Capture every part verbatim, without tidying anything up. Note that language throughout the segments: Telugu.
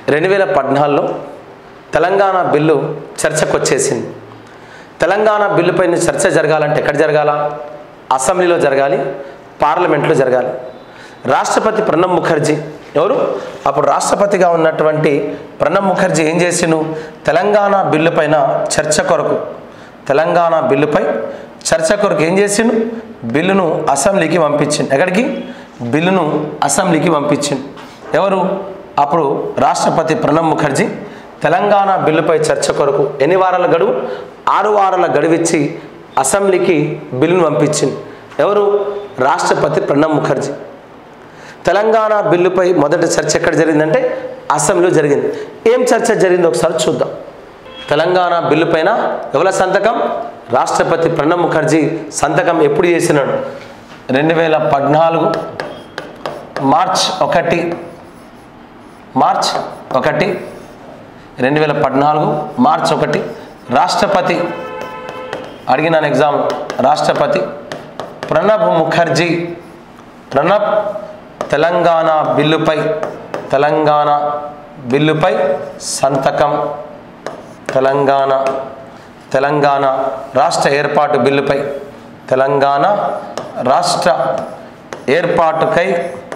రెండు వేల పద్నాలుగులో తెలంగాణ బిల్లు చర్చకు వచ్చేసింది. తెలంగాణ బిల్లుపై చర్చ జరగాలంటే ఎక్కడ జరగాల? అసెంబ్లీలో జరగాలి, పార్లమెంట్లో జరగాలి. రాష్ట్రపతి ప్రణబ్ ముఖర్జీ ఎవరు? అప్పుడు రాష్ట్రపతిగా ఉన్నటువంటి ప్రణబ్ ముఖర్జీ ఏం చేసిను? తెలంగాణ బిల్లు పైన చర్చ కొరకు తెలంగాణ బిల్లుపై చర్చ కొరకు ఏం చేసిండు? బిల్లును అసెంబ్లీకి పంపించిండు. ఎక్కడికి? బిల్లును అసెంబ్లీకి పంపించిండు. ఎవరు? అప్పుడు రాష్ట్రపతి ప్రణబ్ ముఖర్జీ తెలంగాణ బిల్లుపై చర్చ కొరకు ఎన్ని వారాల గడువు? ఆరు వారాల గడువిచ్చి అసెంబ్లీకి బిల్లును పంపించింది. ఎవరు? రాష్ట్రపతి ప్రణబ్ ముఖర్జీ. తెలంగాణ బిల్లుపై మొదటి చర్చ ఎక్కడ జరిగిందంటే అసెంబ్లీలో జరిగింది. ఏం చర్చ జరిగిందో ఒకసారి చూద్దాం. తెలంగాణ బిల్లు పైన ఎవరి సంతకం? రాష్ట్రపతి ప్రణబ్ ముఖర్జీ సంతకం ఎప్పుడు చేసినాడు? రెండు వేల పద్నాలుగు మార్చ్ ఒకటి మార్చ్ ఒకటి రెండు వేల పద్నాలుగు మార్చ్ ఒకటి రాష్ట్రపతి అడిగినాను ఎగ్జామ్. రాష్ట్రపతి ప్రణబ్ ముఖర్జీ ప్రణబ్ తెలంగాణ బిల్లుపై తెలంగాణ బిల్లుపై సంతకం తెలంగాణ తెలంగాణ రాష్ట్ర ఏర్పాటు బిల్లుపై తెలంగాణ రాష్ట్ర ఏర్పాటుకై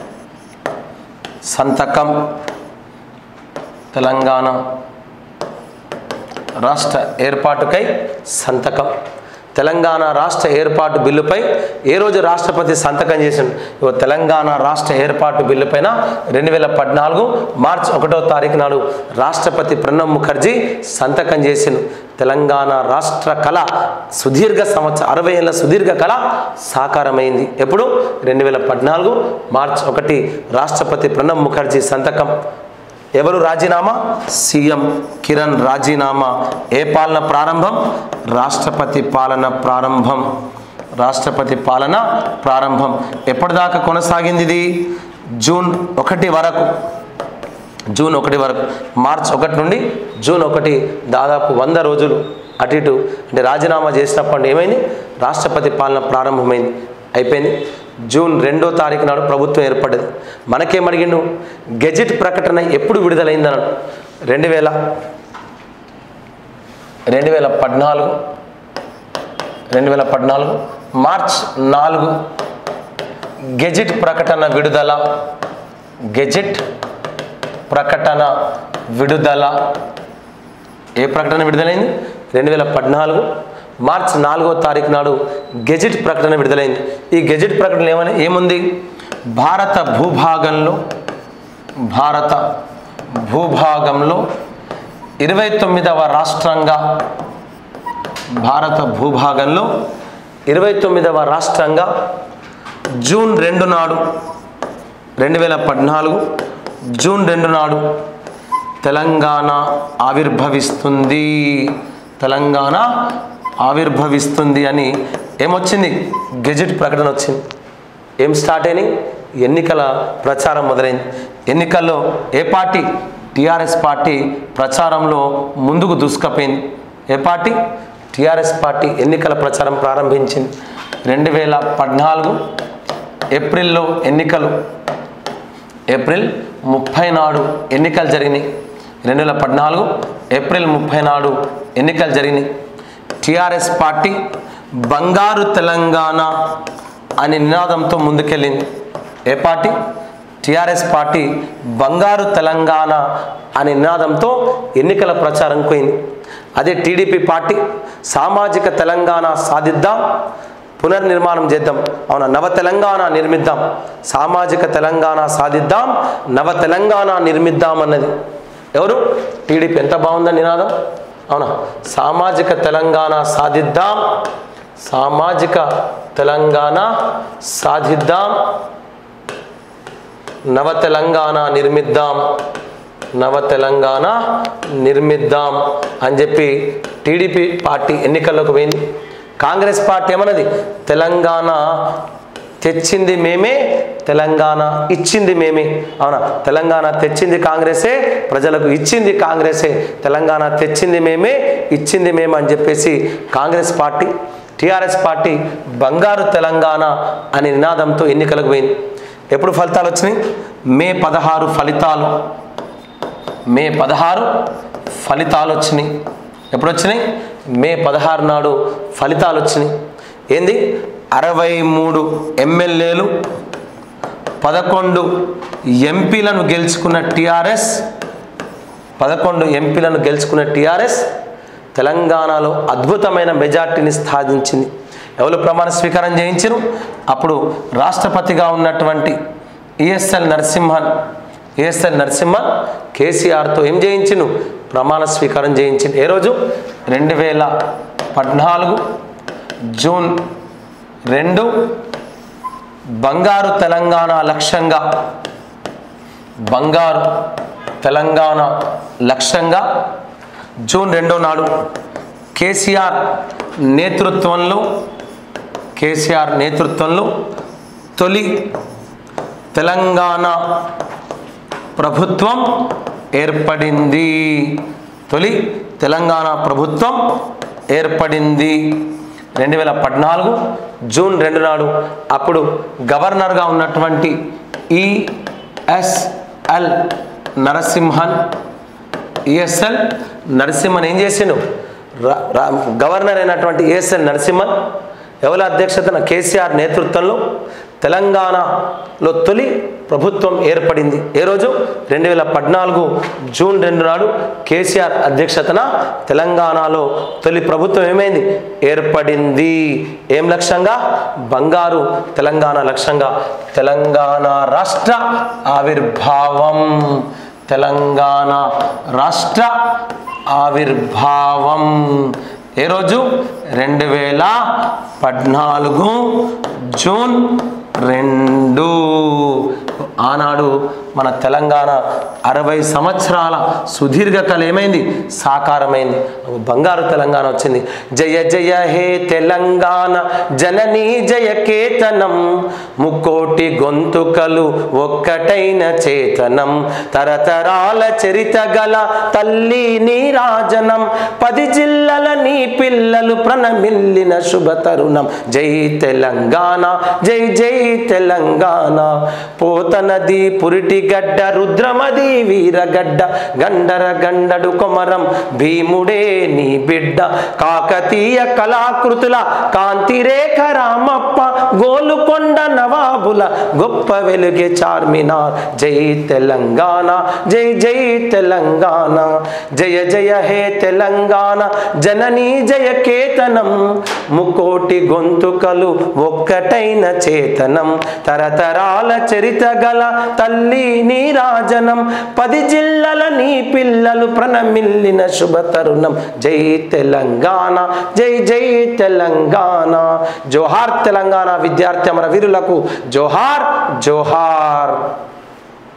సంతకం తెలంగాణ రాష్ట్ర ఏర్పాటుకై సంతకం తెలంగాణ రాష్ట్ర ఏర్పాటు బిల్లుపై ఏ రోజు రాష్ట్రపతి సంతకం చేసిండు? ఇవ తెలంగాణ రాష్ట్ర ఏర్పాటు బిల్లు పైన రెండు వేల పద్నాలుగు మార్చ్ ఒకటో తారీఖు నాడు రాష్ట్రపతి ప్రణబ్ ముఖర్జీ సంతకం చేసిండు. తెలంగాణ రాష్ట్ర కళ సుదీర్ఘ సంవత్సరం అరవై ఏళ్ళ సుదీర్ఘ కళ సాకారమైంది. ఎప్పుడు? రెండు వేల పద్నాలుగు మార్చ్ ఒకటి రాష్ట్రపతి ప్రణబ్ ముఖర్జీ సంతకం. ఎవరు రాజీనామా? సీఎం కిరణ్ రాజీనామా. ఏ పాలన ప్రారంభం? రాష్ట్రపతి పాలన ప్రారంభం. రాష్ట్రపతి పాలన ప్రారంభం. ఎప్పటిదాకా కొనసాగింది ఇది? జూన్ ఒకటి వరకు. జూన్ ఒకటి వరకు మార్చ్ ఒకటి నుండి జూన్ ఒకటి దాదాపు వంద రోజులు అటు ఇటు. అంటే రాజీనామా చేసినప్పుడు ఏమైంది? రాష్ట్రపతి పాలన ప్రారంభమైంది, అయిపోయింది. జూన్ రెండో తారీఖు నాడు ప్రభుత్వం ఏర్పడ్డది. మనకేమడిగిండు? గెజెట్ ప్రకటన ఎప్పుడు విడుదలైందన్నాడు? రెండు వేల రెండు వేల పద్నాలుగు రెండు వేల పద్నాలుగు మార్చ్ నాలుగు గెజెట్ ప్రకటన విడుదల. గెజెట్ ప్రకటన విడుదల. ఏ ప్రకటన విడుదలైంది? రెండు వేల పద్నాలుగు మార్చ్ నాలుగో తారీఖు నాడు గెజెట్ ప్రకటన విడుదలైంది. ఈ గెజెట్ ప్రకటన ఏమని ఏముంది? భారత భూభాగంలో భారత భూభాగంలో ఇరవై తొమ్మిదవ రాష్ట్రంగా భారత భూభాగంలో ఇరవై తొమ్మిదవ రాష్ట్రంగా జూన్ రెండు నాడు రెండు వేల పద్నాలుగు జూన్ రెండు నాడు తెలంగాణ ఆవిర్భవిస్తుంది. తెలంగాణ ఆవిర్భవిస్తుంది అని ఏమొచ్చింది? గెజెట్ ప్రకటన వచ్చింది. ఏం స్టార్ట్ అయినాయి? ఎన్నికల ప్రచారం మొదలైంది. ఎన్నికల్లో ఏ పార్టీ? టీఆర్ఎస్ పార్టీ ప్రచారంలో ముందుకు దూసుకుపోయింది. ఏ పార్టీ? టీఆర్ఎస్ పార్టీ ఎన్నికల ప్రచారం ప్రారంభించింది. రెండు వేల పద్నాలుగు ఏప్రిల్లో ఎన్నికలు ఏప్రిల్ ముప్పై నాడు ఎన్నికలు జరిగినాయి. రెండు వేల పద్నాలుగు ఏప్రిల్ ముప్పై నాడు ఎన్నికలు జరిగినాయి. టీఆర్ఎస్ పార్టీ బంగారు తెలంగాణ అనే నినాదంతో ముందుకెళ్ళింది. ఏ పార్టీ? టీఆర్ఎస్ పార్టీ బంగారు తెలంగాణ అనే నినాదంతో ఎన్నికల ప్రచారం పోయింది. అదే టీడీపీ పార్టీ సామాజిక తెలంగాణ సాధిద్దాం, పునర్నిర్మాణం చేద్దాం, అవునా, నవ తెలంగాణ నిర్మిద్దాం, సామాజిక తెలంగాణ సాధిద్దాం, నవ తెలంగాణ నిర్మిద్దాం అన్నది ఎవరు? టీడీపీ. ఎంత బాగుందని నినాదం, అవునా. సామాజిక తెలంగాణ సాధిద్దాం, సామాజిక తెలంగాణ సాధిద్దాం, నవ తెలంగాణ నిర్మిద్దాం, నవ తెలంగాణ నిర్మిద్దాం అని చెప్పి టీడీపీ పార్టీ ఎన్నికల్లోకి పోయింది. కాంగ్రెస్ పార్టీ ఏమన్నది? తెలంగాణ తెచ్చింది మేమే, తెలంగాణ ఇచ్చింది మేమే, అవునా. తెలంగాణ తెచ్చింది కాంగ్రెసే, ప్రజలకు ఇచ్చింది కాంగ్రెసే. తెలంగాణ తెచ్చింది మేమే, ఇచ్చింది మేమే అని చెప్పేసి కాంగ్రెస్ పార్టీ, టీఆర్ఎస్ పార్టీ బంగారు తెలంగాణ అనే నినాదంతో ఎన్నికలకు పోయింది. ఎప్పుడు ఫలితాలు వచ్చినాయి? మే పదహారు ఫలితాలు మే పదహారు ఫలితాలు వచ్చినాయి. ఎప్పుడు వచ్చినాయి? మే పదహారు నాడు ఫలితాలు వచ్చినాయి. ఏంది? అరవై మూడు ఎమ్మెల్యేలు పదకొండు ఎంపీలను గెలుచుకున్న టీఆర్ఎస్ పదకొండు ఎంపీలను గెలుచుకున్న టీఆర్ఎస్ తెలంగాణలో అద్భుతమైన మెజార్టీని సాధించింది. ఎవరు ప్రమాణ స్వీకారం చేయించారు? అప్పుడు రాష్ట్రపతిగా ఉన్నటువంటి ఈఎస్ఎల్ నరసింహన్ ఈఎస్ఎల్ నరసింహన్ కేసీఆర్తో ఏం చేయించిండు? ప్రమాణ స్వీకారం చేయించిండు. ఏ రోజు? రెండు వేల పద్నాలుగు జూన్ రెండు బంగారు తెలంగాణ లక్ష్యంగా బంగారు తెలంగాణ లక్ష్యంగా జూన్ రెండో నాడు కేసీఆర్ నేతృత్వంలో కేసీఆర్ నేతృత్వంలో తొలి తెలంగాణ ప్రభుత్వం ఏర్పడింది. తొలి తెలంగాణ ప్రభుత్వం ఏర్పడింది రెండు వేల పద్నాలుగు జూన్ రెండు నాడు. అప్పుడు గవర్నర్గా ఉన్నటువంటి ఈఎస్ఎల్ నరసింహన్ ఈఎస్ఎల్ నరసింహన్ ఏం చేసిండు? గవర్నర్ అయినటువంటి ఈఎస్ఎల్ నరసింహన్ ఎవరి అధ్యక్షతన? కేసీఆర్ నేతృత్వంలో తెలంగాణలో తొలి ప్రభుత్వం ఏర్పడింది. ఏ రోజు? రెండు వేల పద్నాలుగు జూన్ రెండు నాడు కేసీఆర్ అధ్యక్షతన తెలంగాణలో తొలి ప్రభుత్వం ఏమైంది? ఏర్పడింది. ఏం లక్ష్యంగా? బంగారు తెలంగాణ లక్ష్యంగా. తెలంగాణ రాష్ట్ర ఆవిర్భావం తెలంగాణ రాష్ట్ర ఆవిర్భావం ఏ రోజు? రెండు వేల పద్నాలుగు జూన్ రెండు. ఆనాడు మన తెలంగాణ అరవై సంవత్సరాల సుదీర్ఘ కళ ఏమైంది? సాకారమైంది. బంగారు తెలంగాణ వచ్చింది. జయ జయ హే తెలంగాణ జననీ జయ కేతనం, ముక్కోటి గొంతుకలు ఒక్కటైన చేతనం, తరతరాల చరిత గల తల్లి నీరాజనం, పది జిల్లల నీ పిల్లలు ప్రణమిల్లిన శుభ తరుణం. జై తెలంగాణ జై జై తెలంగాణ. పోతనది పురిటి గడ్డ రుద్రమది వీరగడ్డ, గండర గండడు కొమరం భీముడే నీ బిడ్డ, కాకతీయ కళాకృతుల కాంతిరేఖ రామప్ప, గోలుకొండ నవాబుల గొప్ప వెలుగే చార్మినార్. జై తెలంగాణ జై జై తెలంగాణ. జయ జయ హే తెలంగాణ జననీ జయ కేతనం, ముకోటి గొంతుకలు ఒక్కటైన చేతనం, తరతరాల చరిత గల తల్లి నీరాజనం, పది జిల్లల నీ పిల్లలు ప్రణమిల్లిన శుభ తరుణం. జై తెలంగాణ జై జై తెలంగాణ. జోహార్ తెలంగాణ విద్యార్థి అమర వీరులకు జోహార్ జోహార్.